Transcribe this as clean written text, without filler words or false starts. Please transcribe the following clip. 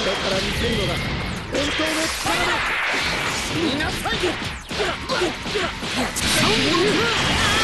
から見せるのが本当の力だ。見なさい。